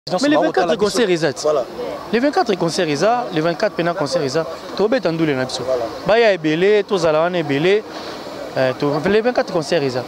Mais les 24 concerts exacts. Voilà. Les 24 concerts exacts, les 24 pendant concerts exacts, tu as entendu les nations. Baya est belé, tous alawan est belé. Les 24 concerts exacts.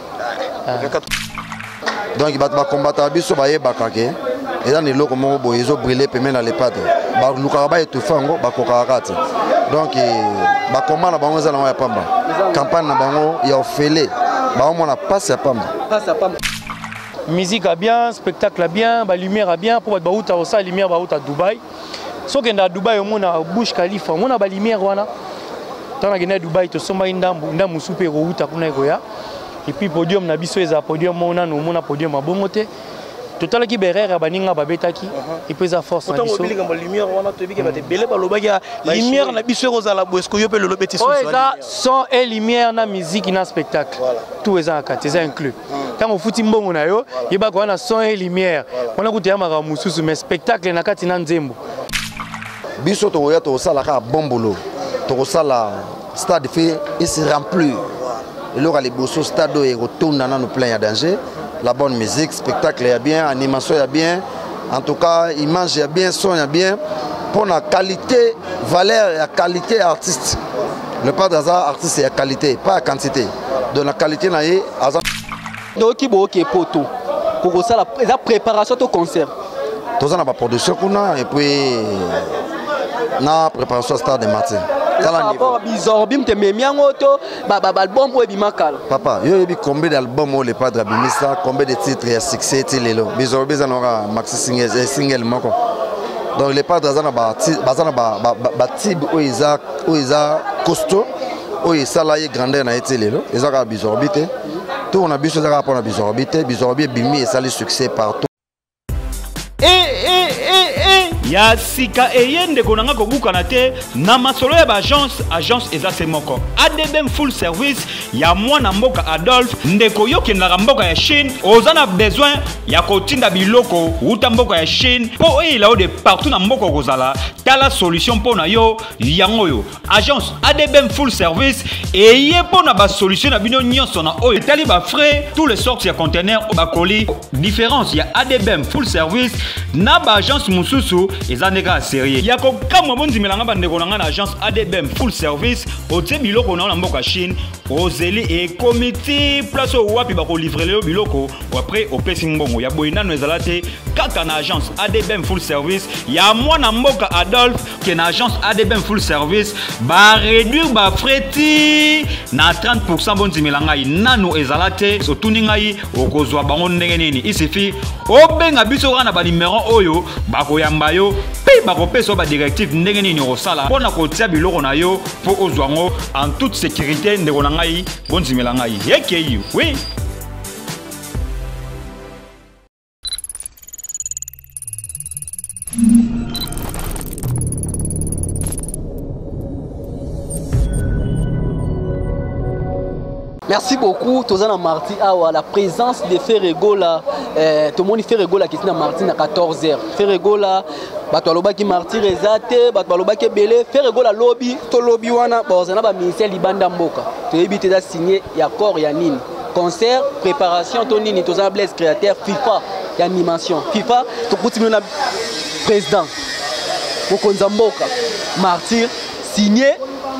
Donc il va combattre biso baye bakake. Et dans les locaux mo boyezo brûler pemé dans les pattes. Ba lukaba et tout fango ba kokarate. Donc ba combat na bango za na ya pamba. Campagne na bango ya ofele. Ba on a passe à pamba. Passe à pamba. Musique a bien, spectacle a bien, la lumière a bien. Pour battre la lumière à Dubaï. Si on est à Dubaï, on a Burj Khalifa, on a la lumière. Quand on est à Dubaï, on a un super route. Et puis podium, on a un podium, on a un podium à Bomoté. Tout à l'heure, il y a un lumière, il peut force. La lumière, son et lumière, na musique, na spectacle. Tout est inclus. Quand on fout bon on a yo, il y a son et lumière. On a goûté à Maramousou, mais spectacle na katina nzembo. Biso to ya to sala ka bon boulot. To sala stade fait il se remplit. Et là les bosso stade et retourne dans nos plein de danger. La bonne musique, spectacle est bien, animation est bien. En tout cas, image est bien, son est bien. Pour la qualité, valeur et la qualité artiste. Le pas d'hasard artiste c'est la qualité, pas la quantité. De la qualité na y donc il faut que poto pour ça la préparation au concert tout ça na production kuna et puis na préparation stade de matin par rapport à Bizorbi te memiango to album ou bimakala papa yo yebi combien d'albums le padre abimisa combien de titres et succès tilelo Bizorbi za nora maxi single moko donc le padre za na ba tib o isa costaud o isa la grandeur na etilelo ezaka Bizorbi te. On a besoin de rapports à Bizorbi bimi et ça le succès partout. Ya sika eyende konanga kobukana te na masolo ya agence eza semoko ADBM full service ya mwana mboka Adolphe ndeko yokendaka mboka ya Chine ozana besoin ya kotinda biloko uta mboka ya Chine po eyela de partout na mboka kozala tala solution po na yo yango yo agence ADBM full service eye po na ba solution na bino nyonso na oyo tali ba frais tous les sortes ya conteneurs ba colis différence ya ADBM full service na ba agence mususu ezaneka sérieux yako kamwa bondimelanga bandeko nanga na agence ADBM full service otie biloko na mboka Chine ozeli et comité place au wapi ba ko livrer le biloko après opesi mbongo ya boyina no ezalate kaka na agence ADBM full service ya mwana mboka Adolphe ke na agence ADBM full service ba réduire ba frais na 30% bondimelanga nano ezalate sotuni ngai okozwa bango ndenge nini il suffit obenga biso kana ba numéro oyo ba koyamba yo pe ba kopesa ba directive ndenge nini osala pona kotia biloko na yo po ozwango en toute sécurité ndeko na ngai bonzimela ngai yekeyi oui. Merci beaucoup, Tozana Marti Awa, la présence de Ferregola. Tout le monde Ferregola qui est dans Martin à 14h. Ferregola, Bataloba qui Marti Rezate, Bataloba qui Belé, Ferregola lobby, to lobby wana, Bozana ba ministère Libanda Mboka. Tu es déjà signé Yakor Yanine. Concert, préparation, Tonini, Tozana Blaise créateur, FIFA, animation. FIFA, tu continues na président. Mokonza Mboka, Martyr, signé.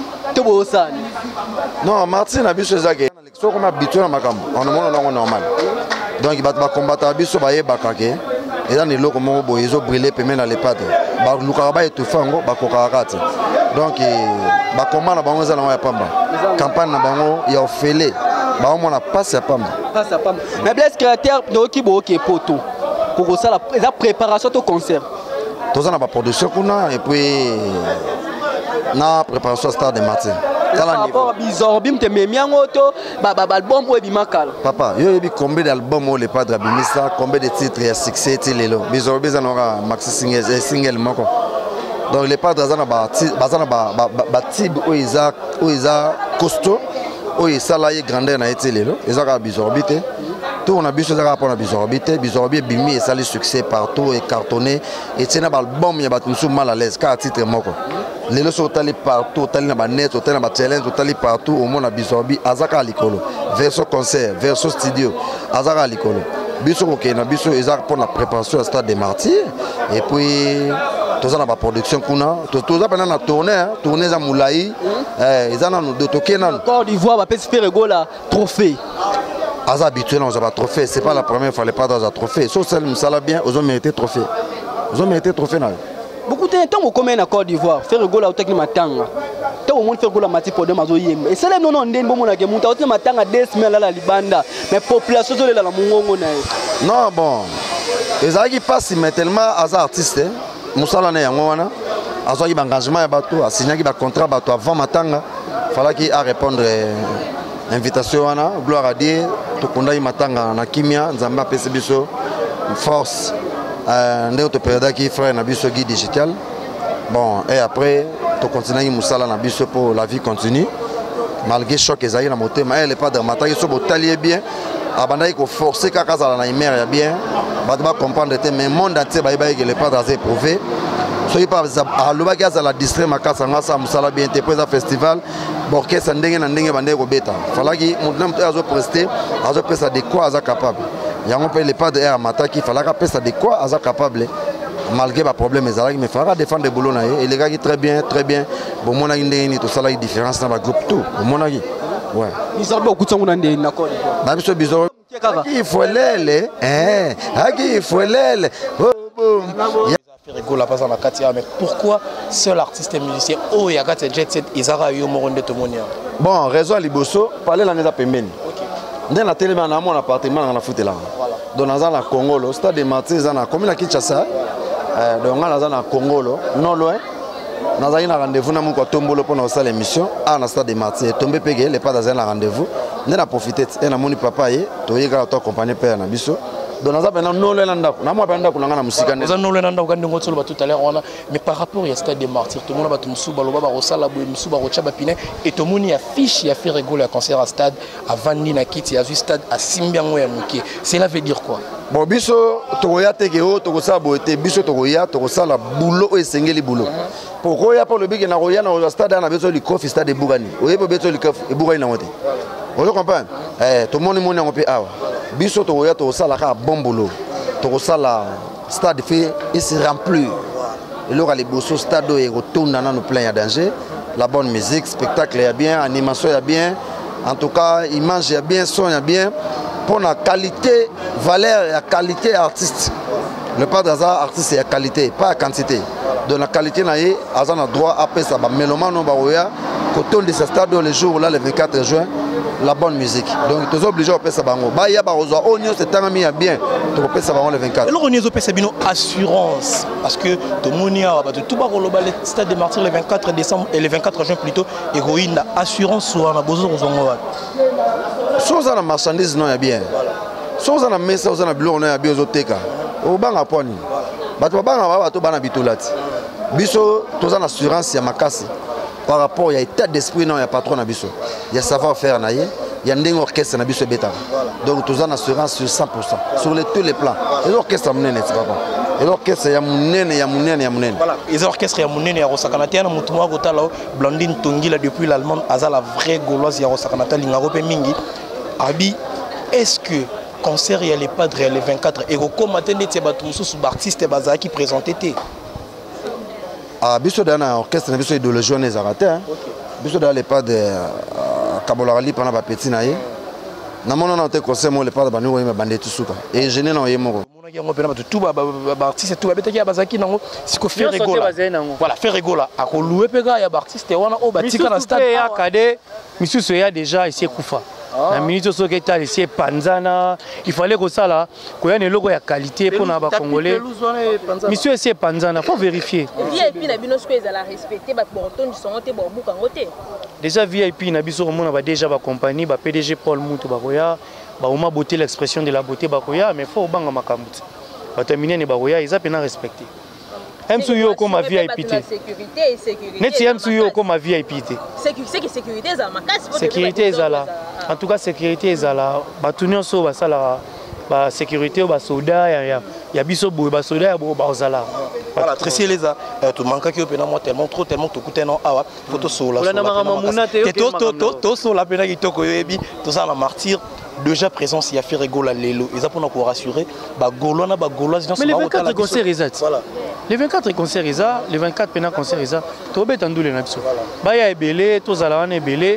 Non, Martin a biso ezake. So comme habitué na makambo. On est normal. Donc il va combattre biso baye bakake. Et dans les locaux mo boyezo brûler pemé dans les pattes. Ba lukaba et tout fango ba kokarate. Donc ba combat na bango za na ya pamba. Campagne na bango ya ofele. Ba on a passe à pamba. Passe à pamba. Mais Blaise créateur no ki bo ke poto. Pour ça la préparation au concert. Tout ça na ba production kuna et puis na préparation stade de matin. Par rapport à Bizorbi te memiango to album ou bimakala. Papa, yo yebi combien d'albums le padre abimisa, combien de titres et succès tilelo. Bizorbi za nora maxi single moko. Donc le padre za na ba tib o isa costaud o isa la grandeur na tilelo. Ezaka Bizorbi te. Tout on a besoin de rapports à Bizorbi bimi et ça le succès partout et cartonné et tiens album ya batmusu mal à l'aise car titre moko. Les leçons sont allées partout, tali na net, tali na challenge, tali partout au monde à Bizorbi, azaka likolo. Verso concert, verso studio, azaka likolo. biso kokena biso eza pour la préparation au stade des martyrs et puis toza na ba production kuna toza pendant na tournée za moulayi eza na do tokena Côte d'Ivoire ba pesi Ferregola trophée aza habitué dans un trophée c'est pas la première fois les pas dans un trophée sauf celle musala bien ils ont mérité trophée na beaucoup de temps comme na Côte d'Ivoire Ferregola au technique matanga tant au monde Ferregola mati pour de mazo yemba et c'est là non ndeni bomo na ke muta au matanga 2 semaines là la libanda mais population zo la mungongo na non bon ezaki passe mais tellement aza artiste musala na yango wana azaki ba engagement ya bato asignaki ba contrat bato avant matanga falaki à répondre invitation wana gloire à Dieu tokondai matanga na kimia nzamba apesi biso force ndeko toperdaki frère na biso Guy Digital bon et après to continuer musala na biso pour la vie continue malgré choc ezali na motema elle pas dramataki so botalier bien abandaki ko forcer kaka za na imère ya bien bato ba comprendre te mais monde entier ba que le pas dans éprouvé soki pa alobaki azala distrait makasa ngasa musala bien te pour festival orchestre ndenge na ndenge bande ko beta falaki mutu azo prester azo pesa de quoi aza capable yango pe le pas de air mataki falaka pesa de quoi aza capable malgré ba problème ezalaki mais falaka défendre boulot na ye et les gars qui très bien bon mona ndenge ni to sala différence na ba groupe tout mona ki ouais bizarre beaucoup tsangu na ndenge na Côte d'Ivoire ba biso bizarre il faut lele il faut lele Ferregola passe na katia mais pourquoi seul artiste et musicien oh ya katia jet set izara yo moronde tomonia bon raison liboso parler la neza pembeni ndé na telema na mon appartement na futela donc dans la Congo le stade de Martyrs na commune à Kinshasa donc on na Congo non loin nous avons un rendez-vous na muko tombolo pour notre émission à na stade de Martyrs tomber pégé les pas dans un rendez-vous ndé na profiter et na moni papa ye to yeka to accompagner père na biso donc nous avons non loin ndako na moi banda kuna na musika nous avons non loin ndako kandi ngotso tout à l'heure on a mais par rapport au stade de Martyrs tout le monde ba tumsuba loba ba rosala boye musuba rocha ba pine et to moni affiche ya Ferregola concert à stade à Vandi na kiti à stade à Simbiango ya Muke cela veut dire quoi bon biso tokoya tekeo tokosa boete biso tokoya tokosala boulot et sengeli boulot pourquoi pour le big na roya na stade na biso li kofi stade de Bougani oyebo beto li kofi e Bougani na moté vous comprenez tout le monde moni ngopé awa biso tokoya tokosala ka bon boulot tokosala stade fait et se remplir et là les bosso stade et retourne dans nos plein à danger la bonne musique spectacle est bien animation est bien en tout cas image est bien son est bien pour la qualité valeur et qualité artiste le pas d'hasard artiste c'est la qualité pas la quantité de la qualité na ye azan a droit après ça ba mélomane ba roya koton de ce stade le jour là le 24 juin la bonne musique donc tu es obligé de passer bango ba ya ba rozo onyo c'est tangami bien tu peux passer bango le 24 et le onyo pesa bino assurance parce que to monia ba tout ba koloba le stade de Martyrs le 24 décembre et le 24 juin plutôt héroïne assurance sur na bozo rozongo wa chose na marchandise non ya bien chose na mesa chose na bilo na ya bien ozoteka obanga poni bato banga ba bato bana bitolati biso toza na assurance ya makasi par rapport à l'état d'esprit non il y a patron na biso il y a savoir faire na ye il y a ndenge orchestre na biso beta donc toza na assurance sur 100% sur tous les plans et l'orchestre munene c'est pas et l'orchestre ya munene voilà les orchestres ya munene ya rosakanata na mutu mwa kotala Blandine Tongila depuis l'Allemagne aza la vraie gauloise ya rosakanata lingaro pe mingi abi est-ce que concert ya les padres le 24 et comme atende te bato mususu ba artiste baza qui présenté té biso dana orchestre na biso idéologie on les arrêté biso dans les pas de Kabolari pendant ba petit na ye na mona na te concert mo le pas de banu ko bande tusuka et jeune na ye moko mona ki ngo pena ba tout ba artiste tout ba betaki ya bazaki nango siko Ferregola voilà Ferregola a ko louer pega ya ba artiste wana o batika na stade ya kade misusu ya déjà ici kufa na minute so ke tali ici panzana il fallait que ça là ko ya ne logo ya qualité pour na ba congolais monsieur ici panzana faut vérifier VIP na bino sko ezala respecter ba bonton du son te ba buka ngote déjà VIP na biso mona ba déjà ba compagnie ba PDG Paul Mutu ba koya ba oma beauté l'expression de la beauté ba koya mais faut banga makambuti ba terminer ne ba koya ils a pena respecter MSU yo comme VIP Neti MSU yo comme VIP sécurité za makasi sécurité ezala en tout cas sécurité ezala ba tunyo so ba sala ba sécurité ba soda ya biso boy ba soda ya bo ba ozala voilà Tracy Leza to manka ki opena moi tellement trop tellement to coûter non awa photo so la to so la pena ki toko yebi to ça la Martyrs déjà présence il y a fait rigoler Lelo ils pour nous rassurer ba Gaulois ba Gaulois mais les 24 concerts voilà les 24 concerts les 24 pena concerts to beta ndule na biso ba ya ebele to zala wana ebele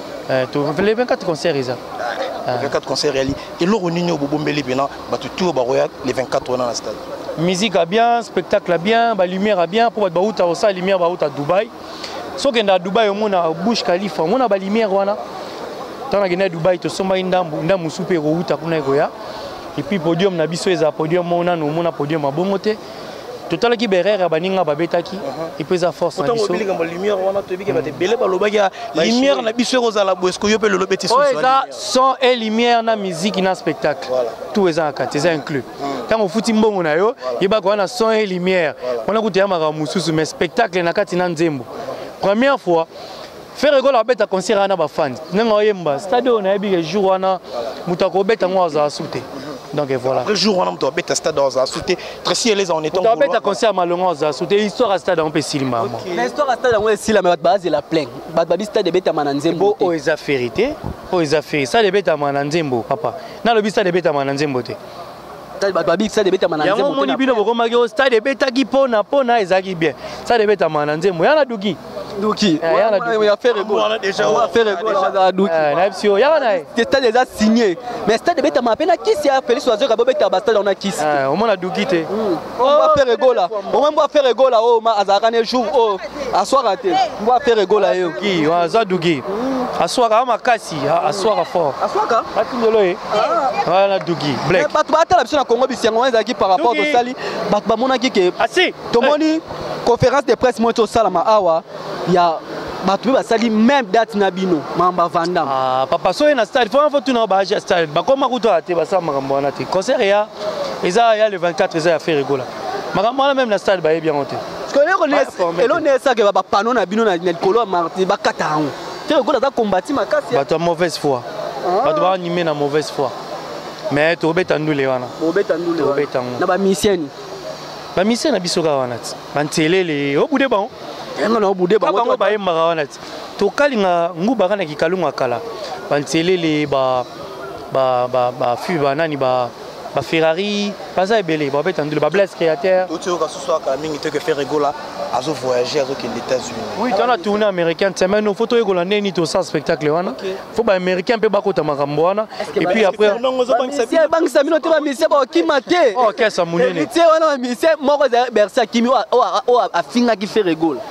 les 24 concerts les 24 concerts et le reunion bobombeli pena ba tout ba roya les 24 dans la stade musique a bien spectacle a bien ba lumière a bien pour ba uta osa lumière ba uta Dubaï so kenda Dubaï au mona Burj Khalifa mona ba lumière wana tant que Dubaï to somba ndambu soupe routa kuna koya et puis podium na biso eza podium mona no mona podium abongote total ki berere baninga babetaki et puis za force na biso autant mobiliga lumière wana to biki bate bele balobaki lumière na biso kozala boesko yo pe le lobeti so ça son et lumière na musique na spectacle tout eza akati eza inclus tant ofuti mbongo na yo yeba ko na son et lumière on a kutia maka mususu mais spectacle na kati na nzembo première fois faire rigolo abeta concert na ba fans nanga yemba stade on a bi jour wana mutako beta ngwaza asute donc voilà après jour wana mutako beta stade dans asute Tracy les en étant mutako beta concert malonga za asute histoire stade on peut silima mais histoire stade on silima ba base la plein ba stade beta mananzembo o eza vérité o eza fait ça de beta mananzembo papa na lobi stade beta mananzembo te ça de beta mananzembo yango moni bino bokomaki o stade beta ki pona ezaki bien ça de beta mananzembo yana duki Douki, il a fait rigolo. Déjà, on a fait rigolo. Il y a déjà signé. Mais stade beta ma peine qui c'est Félix Oiseau qui a beta bastard on a qui. Au moins la Douki te. On va faire rigolo. On va faire rigolo oh ma azarane jour oh à soir raté. On va faire rigolo yo. Qui on a Douki. À soir à makasi, à soir fort. À soir ka? Atindelo e. Voilà Douki. Black. Bato ba tala biso na Congo bisengo ezaki par rapport au sali. Bato ba mona ki ke. Asi. Tomoni conférence de presse moi to salama awa. Il y a bato basali même date na bino mamba vandam papa so na stade faut tout na ba stade ba koma kuto ate ba sa makambo na te concert ya eza le 24 eza ya faire rigola makambo na même na stade ba bien monter et l'on est ça que ba panneau na bino na kolo marti ba katango faire rigola za combattre makasi bato mauvaise foi bato ba animer na mauvaise foi mais to beta ndule wana na ba mission na biso ka wana ba ntelele o bude ba ngana obude bango ba yemaka wana ti tokalinga nguba kana kikalunga kala bantelele ba fu banani ba Ferrari baza ebele ba beta ndule ba Blaise Créateur tout ka ce soir ka mingi te que faire rigola azo voyager aux États-Unis oui tu as tourné américain semaine no photo rigola neni to ça spectacle wana faut ba américain pe ba kota makambo wana et puis après c'est bank samino te ba mise ba kimate oh kesa munene tu wana mise moko za Bercy kimi o afinga ki fait rigola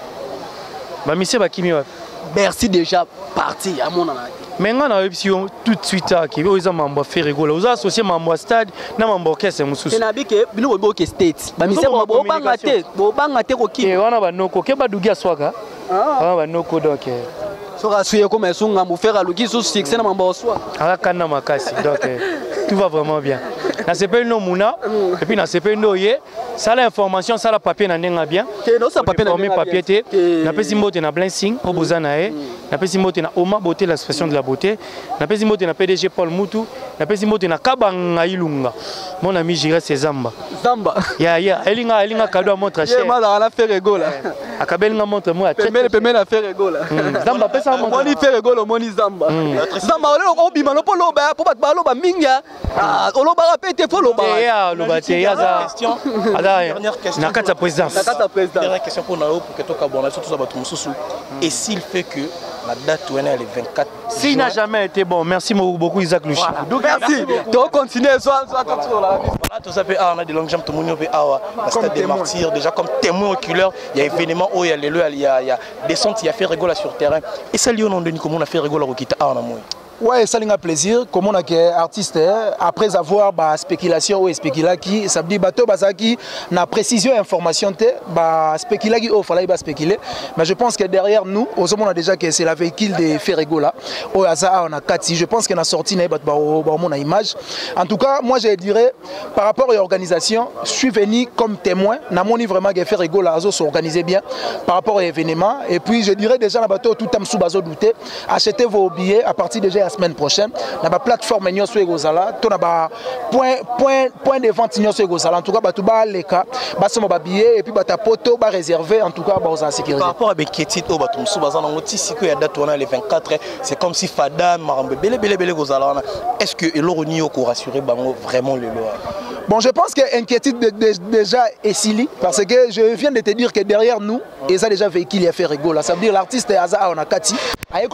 ba mise ba kimi wa Bercy déjà parti à mon avis mais on a option tout de suite qui veut ils mambo faire rigoler aux associés mambo stade na mambo orchestre mususu c'est nabi ke bino bo ke state ba mise bo banga te ko ki et wana ba noko ke ba dugia swaka ba noko donc so rasuye comme esunga mo faire aluki so succès na mambo swa ala kana makasi donc tout va vraiment bien na sepe no muna et puis na sepe no ye ça l'information ça la papier na ndenga bien que non ça papier na papier te na pesi mbote na blessing au bozana e na pesi mbote na Oma beauté l'expression de la beauté na pesi mbote na PDG Paul Mutu na pesi mbote na Kabanga Ilunga mon ami Jira Sezamba Zamba ya elinga cadeau à montre cher mala la faire rigola akabelinga montre moi pemele la faire rigola Zamba pesa montre moni faire rigola moni Zamba Zamba ole obima no polo ba po ba loba minga oloba rapete fo loba ya loba te ya za dernière question na kata présidence dernière question pour Nao pour que toi kabona surtout ça ba tumususu et s'il fait que la date où est le 24 s'il n'a jamais été bon merci beaucoup Isaac Luchi merci tu continuer soit voilà tout ça fait on a des longues jambes tout monde peut avoir la stade des martyrs déjà comme témoin oculaire il y a événement où il y a descente il y a fait rigoler sur terrain et ça lié au nom de Nico on a fait rigoler au kita na moi. Ouais, ça a plaisir. Comme on a été artiste, après avoir bah, spéculation ou spécula qui, ça veut dire bateau basaki, na précision information te, bah spécula qui offre là il va spéculer. Mais je pense que derrière nous, au moment on a déjà que c'est la véhicule de Ferrego là. Au hasard on a 4. Je pense qu'on a sorti na bah mon image. En tout cas, moi je dirais par rapport à l'organisation, je suis venu comme témoin. Na moni vraiment que Ferrego là s'organiser bien par rapport à l'événement. Et puis je dirais déjà la bateau tout am sous bazo douter, achetez vos billets à partir déjà la semaine prochaine. Na ba plateforme nyonso egozala, to na ba point de vente nyonso egozala. En tout cas, batu ba leka, ba somo ba billet et puis ba ta poto ba réservé en tout cas ba aux sécurité. Par rapport à Beketi to batu musu bazana ngoti siko ya date on a le 24, c'est comme si Fada Marambe bele gozala. Est-ce que Eloroni ko rassurer bango vraiment le loi? Bon, je pense que l'inquiétude déjà est silly parce que je viens de te dire que derrière nous, ils ont déjà véhicule à faire rigolo. Ça veut dire l'artiste est Aza Onakati.